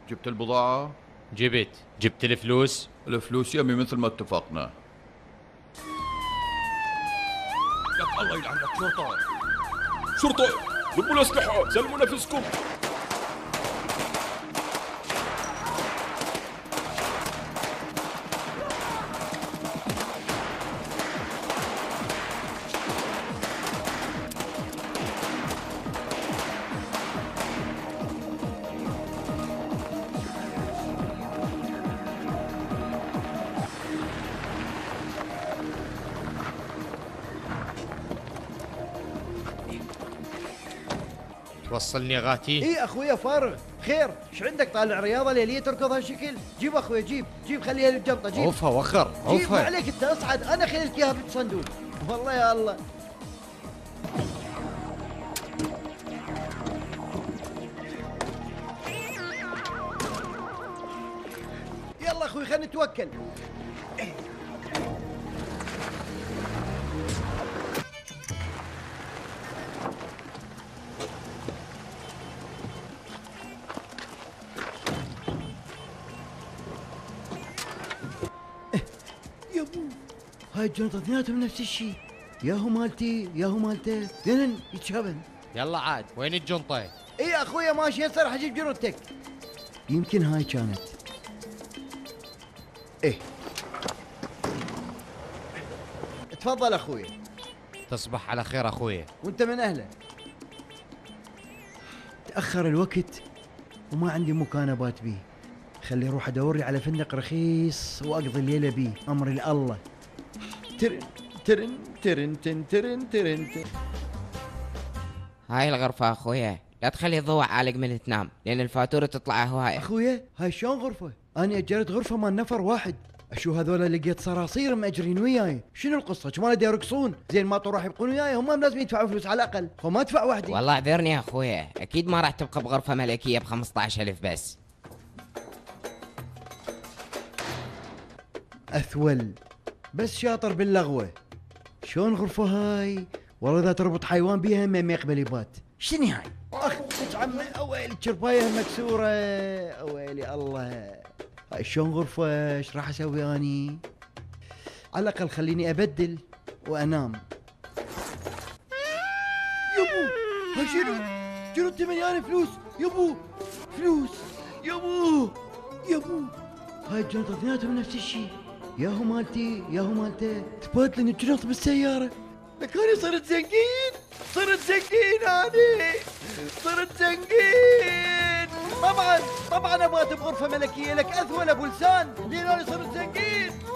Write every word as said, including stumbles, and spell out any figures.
جبت البضاعة؟ جبت. جبت الفلوس؟ الفلوس يمي مثل ما اتفقنا. لك الله يلعنك. شرطة شرطة، ضموا الأسلحة، سلموا نفسكم. توصلني غاتي؟ اي اخويا فارغ. خير، ايش عندك؟ طالع رياضه ليليه تركض هالشكل؟ جيب اخويا، جيب جيب خليها بالجنطه. جيب اوفا وخر جيب، ما اوفا. عليك انت، اصعد انا خليك اياها بالصندوق. والله يا الله. يلا اخوي خلينا نتوكل. يا ابو، هاي الجنطة اثنيناتهم نفس الشيء. يا هو مالتي يا هو مالته، اثنين يتشابهن. يلا عاد، وين الجنطة؟ اي اخويا ماشي، هسه راح اجيب جنطتك. يمكن هاي كانت. ايه تفضل اخويا. تصبح على خير اخويا. وانت من اهله. تاخر الوقت وما عندي مكان ابات بيه. خلي اروح ادور لي على فندق رخيص واقضي الليله بيه، امري لله. ترن ترن ترن ترن ترن ترن ترن. هاي الغرفة أخويا، لا تخلي الضوء عالق من تنام لأن الفاتورة تطلع هواية. اخويا هاي شلون غرفه؟ انا اجرت غرفه مال نفر واحد. اشو هذول لقيت صراصير مأجرين وياي. شنو القصه؟ كمان دا يرقصون؟ زين ما راح يبقون وياي، هم لازم يدفعوا فلوس على الاقل، خو ما ادفع وحدي. والله اعذرني يا أخويا، أكيد ما راح تبقى بغرفة ملكية بخمسة عشر ألف بس. اثول بس شاطر باللغوه. شلون غرفه هاي؟ والله اذا تربط حيوان بيها ما يقبل يبات. شنو هاي؟ اخ يا عمي، اويلي الشربايه مكسوره، اويلي الله. هاي شلون غرفه؟ ايش راح اسوي اني؟ على الاقل خليني ابدل وانام. يبو هاي شنو؟ جربت مليانه فلوس يبو، فلوس يبو يبو. هاي الجنطه اثنيناتهم نفس الشيء. يا هو مالتي يا هو مالته. تبات لي نجرط بالسياره. لكاني صرت زنقين، صرت زنقين هذه، صرت زنقين. طبعا طبعا ابغى بغرفه ملكيه، لك اثول ابو لسان، لين انا صرت زنقين.